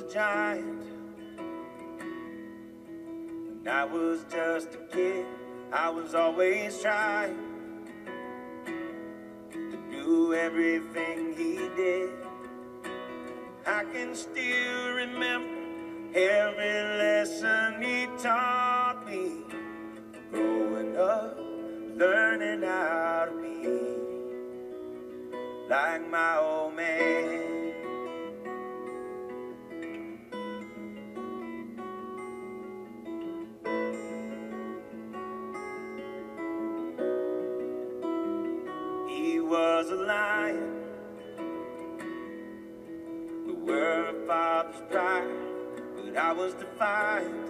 a giant. When I was just a kid, I was always trying to do everything he did. I can still remember every lesson he taught me. Growing up, learning how to be like my old man. He was a lion. We were a father's pride, but I was defiant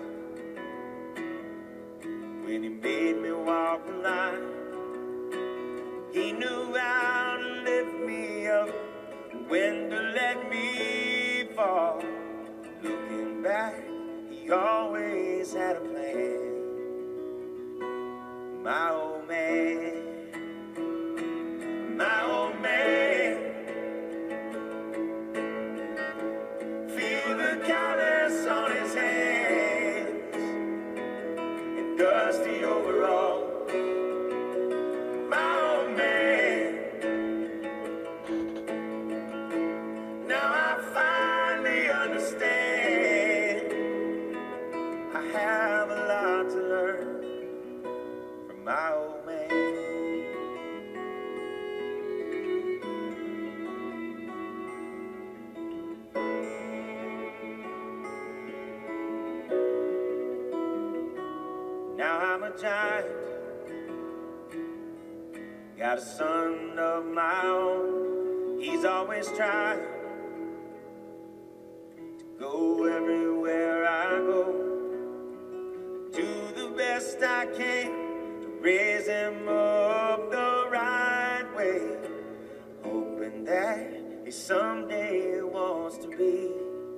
when he made me walk the line. He knew how to lift me up and when to let me fall. Looking back, he always had a plan. My old man, my old man. Feel the callus on his hands and dusty overalls. My old man. Now I'm a giant, got a son of my own. He's always trying to go everywhere I go, do the best I can, raise him up the right way, hoping that he someday wants to be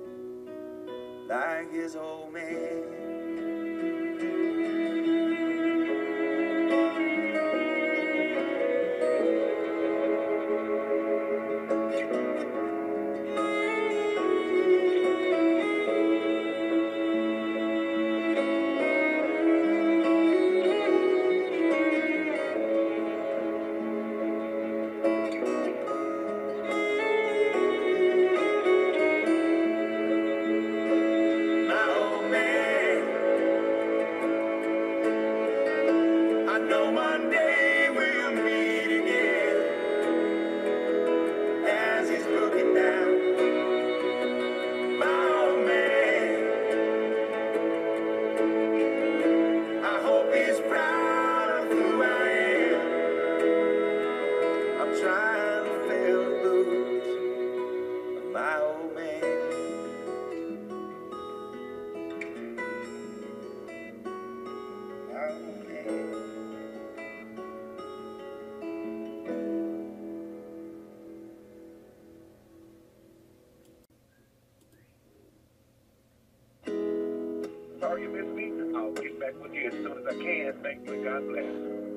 like his old man. Sorry you missed me. I'll get back with you as soon as I can. Thank you and God bless.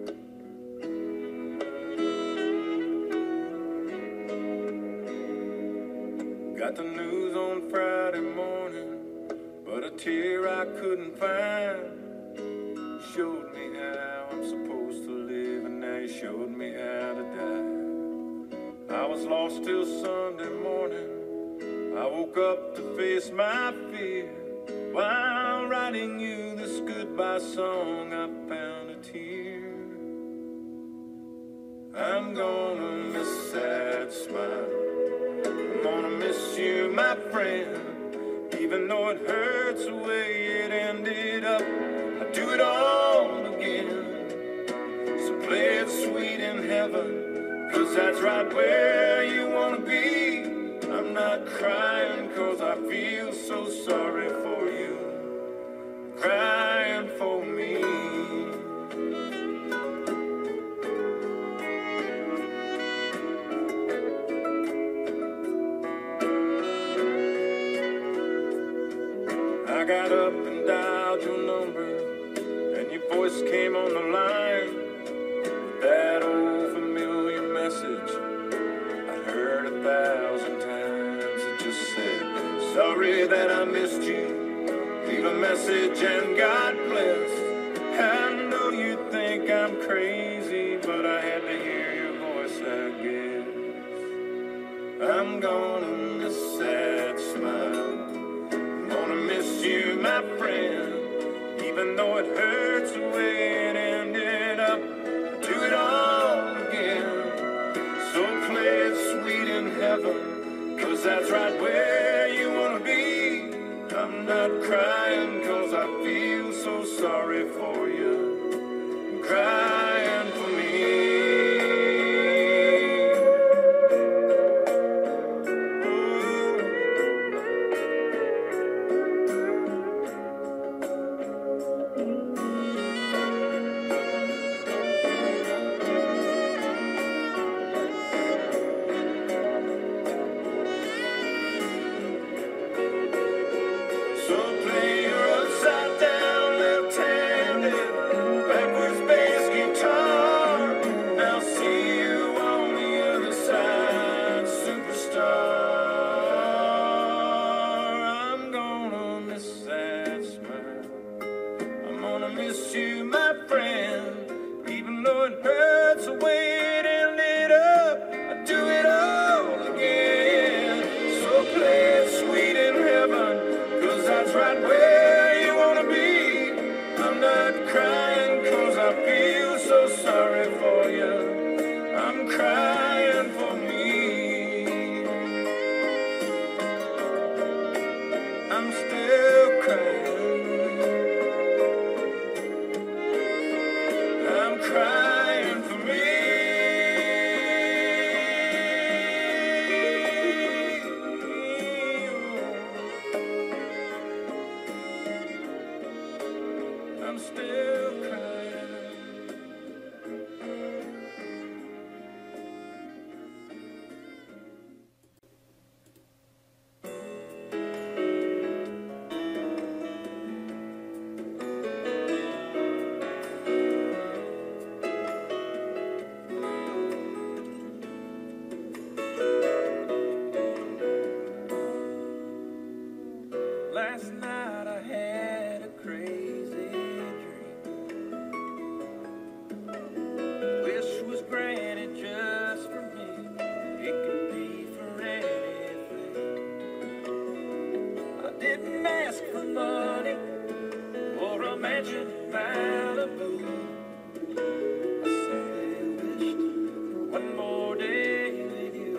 Got the news on Friday morning, but a tear I couldn't find. Showed me how I'm supposed to live, and now you showed me how to die. I was lost till Sunday morning. I woke up to face my fear. While writing you this goodbye song, I found a tear. I'm gonna miss that smile. I'm gonna miss you, my friend. Even though it hurts the way it ended up, I'd do it all again. So play it sweet in heaven, 'cause that's right where you wanna be. I'm not crying 'cause I feel so sorry for you, crying for me. I got up and dialed your number, and your voice came on the line. That old familiar message I heard 1,000 times. It just said, sorry sorry that I missed you. Leave a message and God bless. I know you think I'm crazy, but I had to hear your voice, I guess. I'm gonna miss that smile. I'm gonna miss you, my friend. Even though it hurts the way it ended up, do it all again. So play it sweet in heaven, 'cause that's right where you wanna be. I'm not crying 'cause I feel so sorry for you. I'm crying for me. So play your upside down, left-handed, backwards bass guitar. I'll see you on the other side, superstar. I'm gonna miss that smile. I'm gonna miss you, my friend. Even though it hurts the way it ended up, I do it all again. So play it sweet in heaven, 'cause that's right where you wanna be. I'm not crying 'cause I feel so sorry for you. I'm crying for me. I'm still crying. I'm crying for me. I'm still crying. Last night I had a crazy dream. Wish was granted just for me. It could be for anything. I didn't ask for money or a mansion in Malibu. I simply wished for one more day with you.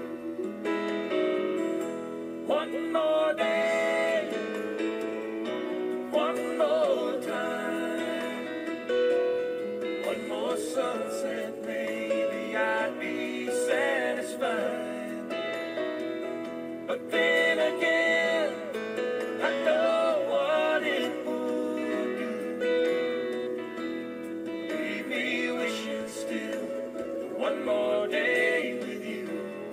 One more day. One more time, one more sunset, maybe I'd be satisfied. But then again, I know what it would do. Leave me wishing still for one more day with you.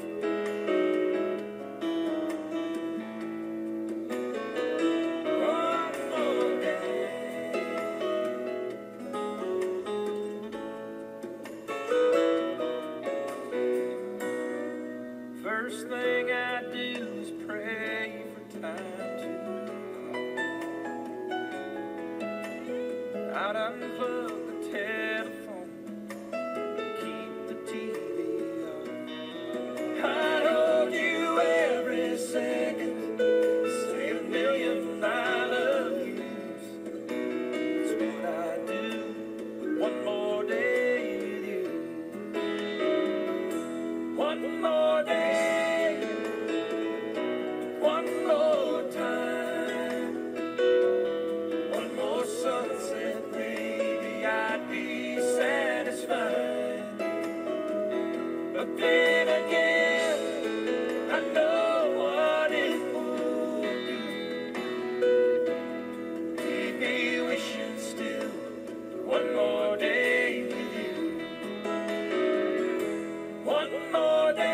First thing I do is pray for time to call. I'd unplug the telephone, keep the TV on. I'd hold you every second, say a million I love yous. That's what I do with one more day with you. One more day. One more time, one more sunset, maybe I'd be satisfied. But then again, I know what it would do. Leave me wishing still for one more day with you. One more day.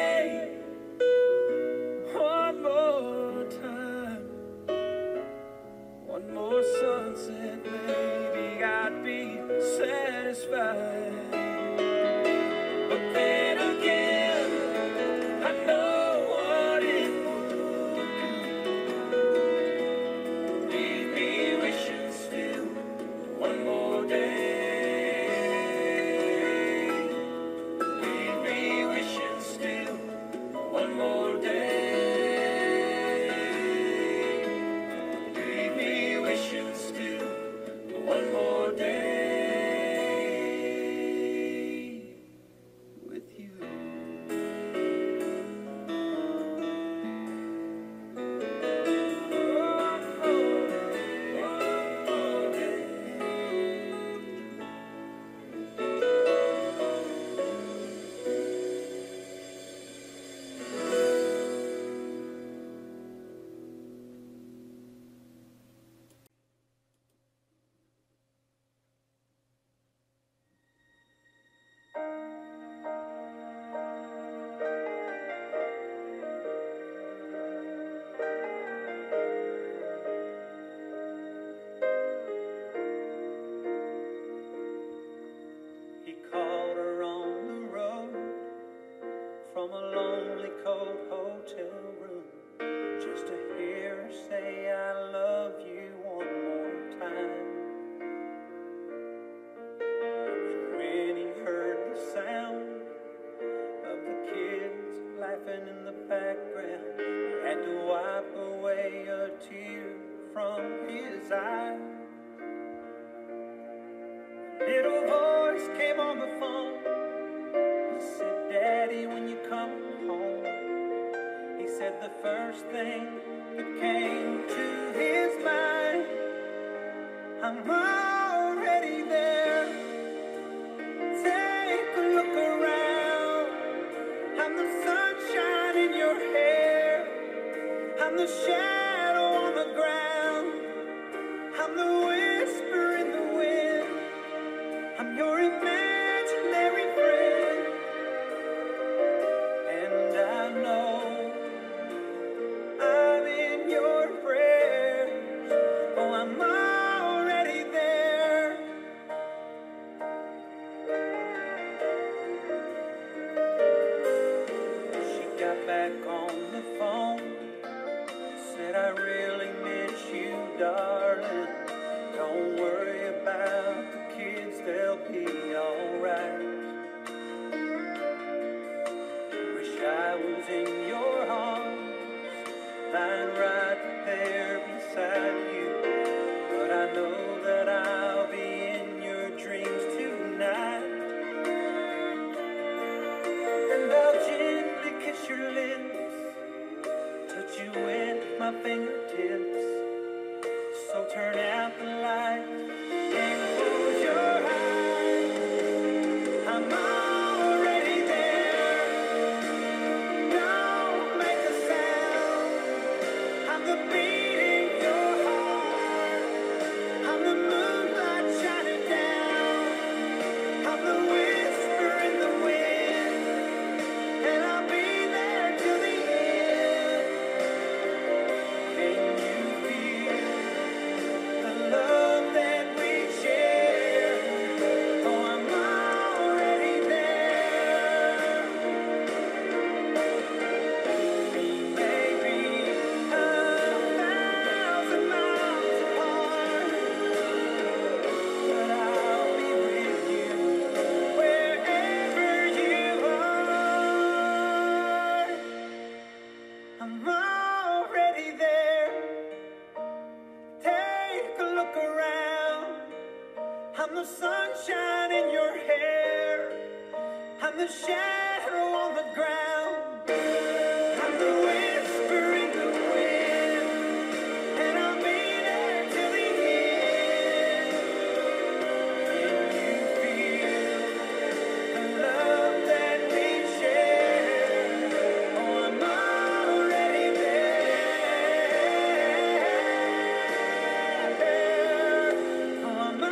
One more time, one more sunset, maybe I'd be satisfied. But then again, I know what it would do. his eyes. Little voice came on the phone. He said, Daddy, when you come home. He said the first thing that came to his mind, I'm already there. Take a look around. I'm the sunshine in your hair. I'm the shadow on the ground. I'm the whisper in the wind. I'm your imaginary friend. And I know I'm in your prayers. Oh, I'm already there. She got back on the phone. Said, I really miss you, darling. Don't worry about the kids, they'll be alright. Wish I was in your arms, lying right there beside you. But I know that I'll be in your dreams tonight. And I'll gently kiss your lips, touch you with my fingertips. So turn out the lights and close your eyes. I'm already there. Don't make a sound. I'm the beat in your heart. I'm the moonlight shining down. I'm the whisper in the wind. And I'll be there till the end. Can you feel the love that we share? Oh, I'm already there. We may be 1,000 miles apart, but I'll be with you wherever you are. I'm already there. Take a look around. I'm the sunshine in your hair. I'm the shadow on the ground. I'm the whisper in the wind. And I'll be there till the end. Can you feel the love that we share? Oh, I'm already there. Oh, I'm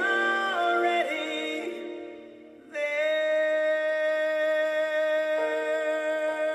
already there.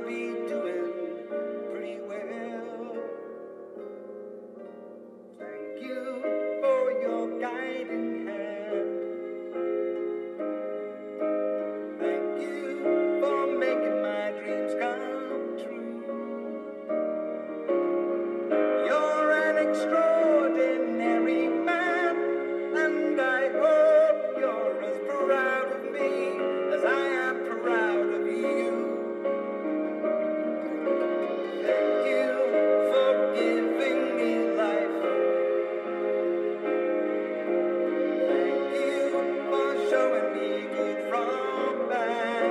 be doing pretty well. Thank you for your guiding hand. Thank you for making my dreams come true. You're an extraordinary man, and I hope you're as proud of me as I am proud of you. Thank you for giving me life. Thank you for showing me good from bad.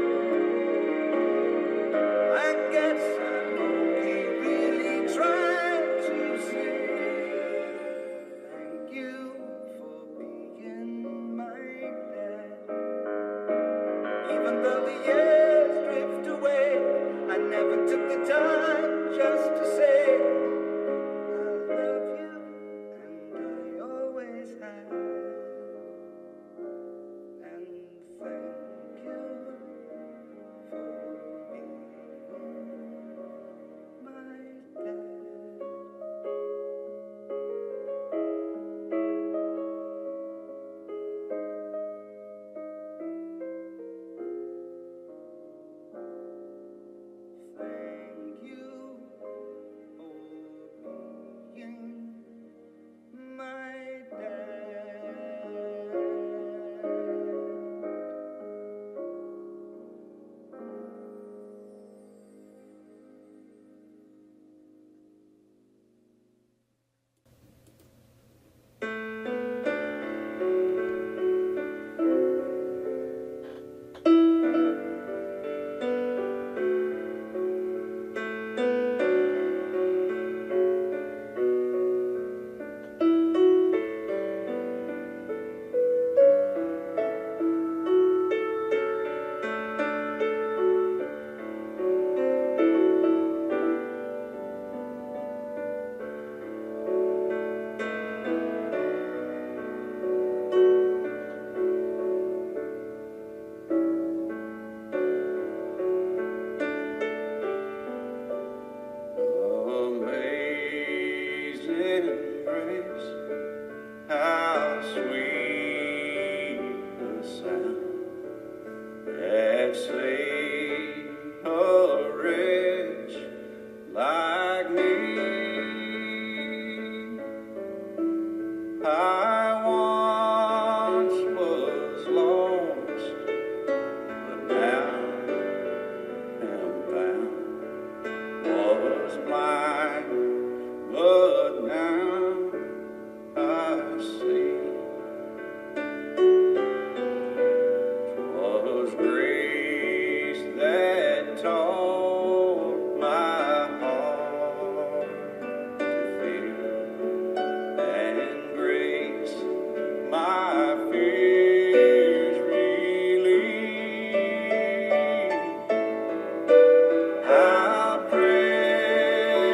I guess I'm only really trying to say thank you for being my dad. Even though the years drift away, I never took the time just to say I love you, and I always have. And thank you for being my dad. Thank you for being my dad. Amazing grace, how sweet the sound that saved a wretch like me. I once was lost, but now am found. Was blind, but now I see. 'Twas grace that taught my heart to feel, and grace my fears relieved. How precious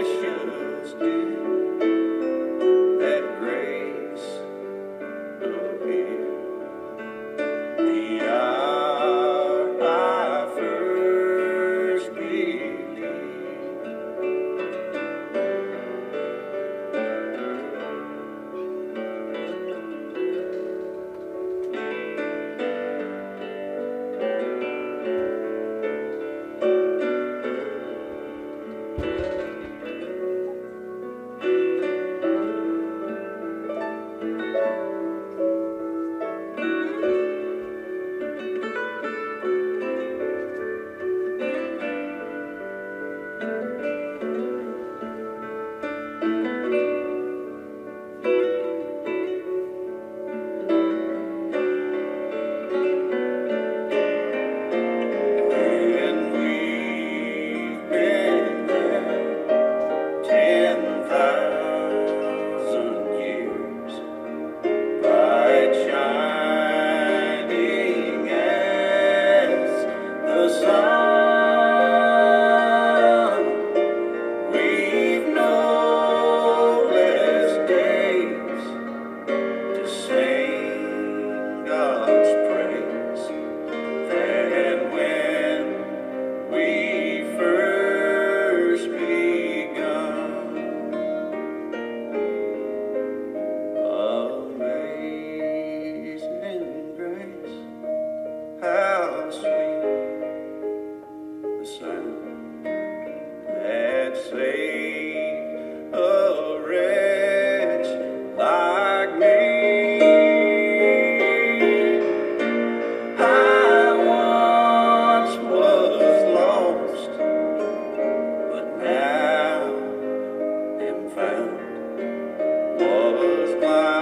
that saved a wretch like me. I once was lost, but now am found. Was blind,